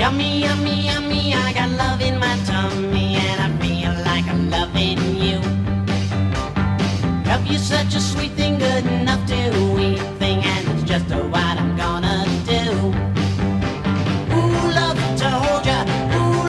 Yummy, yummy, yummy, I got love in my tummy, and I feel like I'm loving you. Love you such a sweet thing.